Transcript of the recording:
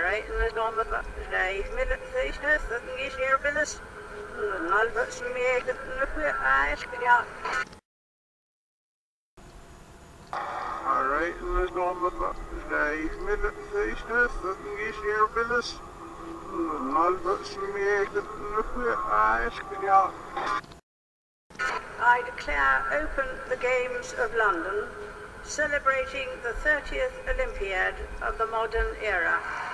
Alright, en dan gaan we vijf militaires, dat is hier binnen. En dan wordt ze meer de ijs, ja. Alright, en dan gaan we vijf militaires, dat is hier binnen. En dan wordt ze meer de ijs, ja. I declare open the Games of London, celebrating the 30th Olympiad of the modern era.